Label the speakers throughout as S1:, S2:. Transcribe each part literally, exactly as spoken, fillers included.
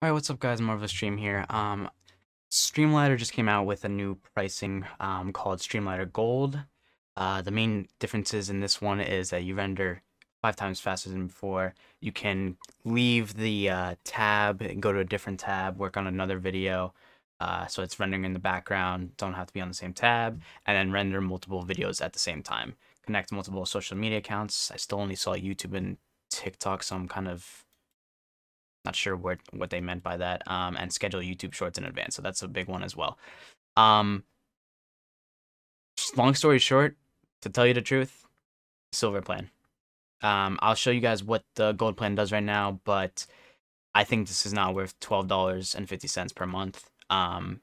S1: All right, what's up, guys? MarvelousDream here. Um, StreamLadder just came out with a new pricing um, called StreamLadder Gold. Uh, the main differences in this one is that you render five times faster than before. You can leave the uh, tab and go to a different tab, work on another video. Uh, so it's rendering in the background, don't have to be on the same tab, and then render multiple videos at the same time. Connect multiple social media accounts. I still only saw YouTube and TikTok, so I'm kind of not sure what what they meant by that. Um, and schedule YouTube Shorts in advance, so that's a big one as well. Um, long story short, to tell you the truth, silver plan. Um, I'll show you guys what the gold plan does right now, but I think this is not worth twelve dollars and fifty cents per month. Um,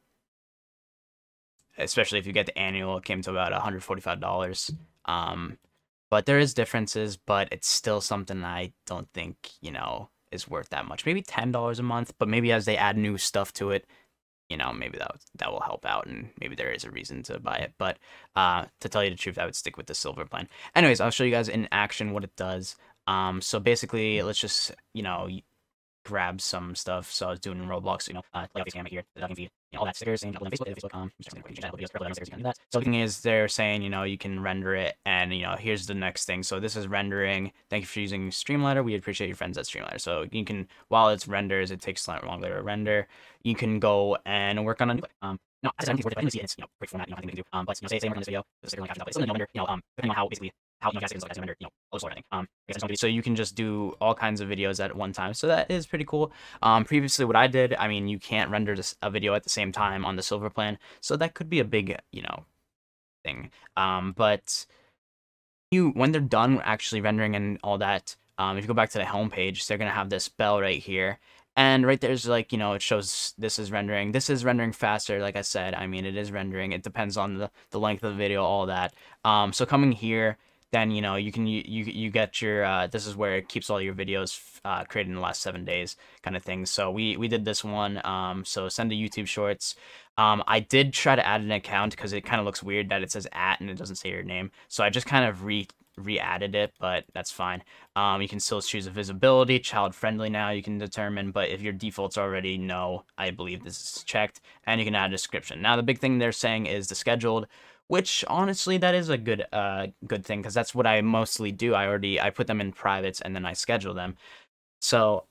S1: especially if you get the annual, it came to about one hundred forty-five dollars. Um, but there is differences, but it's still something I don't think, you know, is worth that much. Maybe ten dollars a month, but maybe as they add new stuff to it, you know, maybe that that will help out, and maybe there is a reason to buy it. But uh, to tell you the truth, I would stick with the silver plan. Anyways, I'll show you guys in action what it does. Um, so basically, let's just, you know, grab some stuff. So I was doing in Roblox, you know, uh, like this camera here, the ducking feed, you know, all that stickers, and upload on Facebook, Facebook, um, just change that videos, upload on stickers, you can do that. So the thing is, they're saying, you know, you can render it, and you know, here's the next thing. So this is rendering. Thank you for using StreamLadder. We appreciate your friends at StreamLadder. So you can, while it's renders, it takes slightly longer to render. You can go and work on a new, um, no, I said worth it. I didn't see it. It's, you know, great format, you know, I think we can do. Um, but you know, say, say we're on this video, the sticker only captures out, but it's still gonna render, you know, um, depending on how basically how you guys can look at render, you know, all sort of thing. Um, I guess so you can just do all kinds of videos at one time. So that is pretty cool. Um, previously what I did, I mean, you can't render this, a video at the same time on the silver plan, so that could be a big, you know, thing. Um, but you when they're done actually rendering and all that, um, if you go back to the home page, they're gonna have this bell right here. And right there's like, you know, it shows this is rendering. This is rendering faster, like I said. I mean, it is rendering. It depends on the, the length of the video, all that. Um, so coming here, then, you know, you can, you, you, you get your, uh, this is where it keeps all your videos uh, created in the last seven days kind of thing. So we, we did this one. Um, so send to YouTube Shorts. Um, I did try to add an account because it kind of looks weird that it says at and it doesn't say your name. So I just kind of re re-added it, but that's fine. Um, you can still choose a visibility, child friendly now you can determine, but if your default's already no, I believe this is checked, and you can add a description. Now the big thing they're saying is the scheduled, which honestly that is a good uh good thing, because that's what I mostly do. I already I put them in privates and then I schedule them. So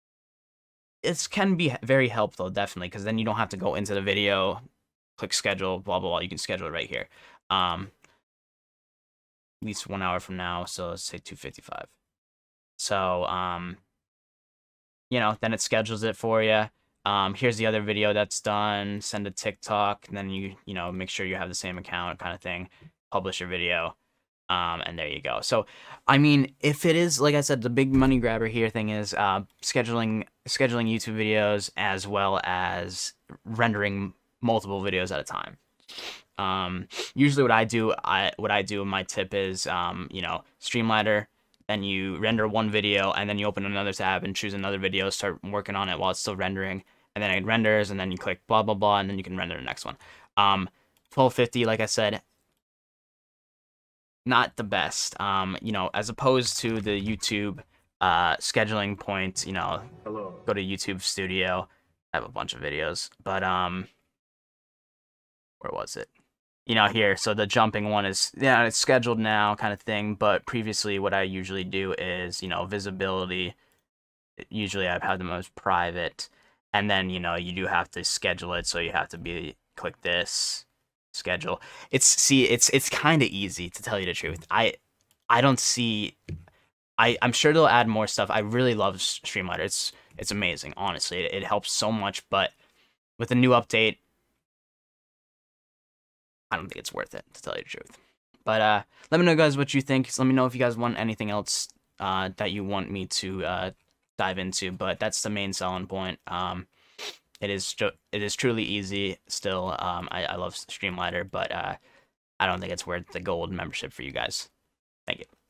S1: it can be very helpful, definitely, because then you don't have to go into the video, click schedule, blah blah blah. You can schedule it right here. Um, at least one hour from now, so let's say two fifty-five. So, um, you know, then it schedules it for you. Um, here's the other video that's done. Send a TikTok, and then you, you know, make sure you have the same account kind of thing. Publish your video, um, and there you go. So, I mean, if it is, like I said, the big money grabber here thing is uh, scheduling scheduling YouTube videos as well as rendering multiple videos at a time. Um, usually what I do, I what I do, my tip is, um, you know, StreamLadder, then you render one video, and then you open another tab and choose another video, start working on it while it's still rendering, and then it renders, and then you click blah blah blah, and then you can render the next one. Um, twelve fifty, like I said, not the best. Um, you know, as opposed to the YouTube uh scheduling point, you know,
S2: Hello.
S1: go to YouTube Studio. I have a bunch of videos, but um, where was it? You know, here, so the jumping one is, yeah, it's scheduled now kind of thing, but previously what I usually do is, you know, visibility, usually I've had them as private, and then, you know, you do have to schedule it, so you have to be, click this, schedule. It's, see, it's, it's kind of easy, to tell you the truth. I, I don't see, I, I'm sure they'll add more stuff. I really love StreamLadder. It's, it's amazing, honestly. It, it helps so much, but with a new update, I don't think it's worth it, to tell you the truth. But uh, let me know, guys, what you think. So let me know if you guys want anything else uh, that you want me to uh, dive into. But that's the main selling point. Um, it is it is truly easy. Still, um, I, I love StreamLadder, but uh, I don't think it's worth the gold membership for you guys. Thank you.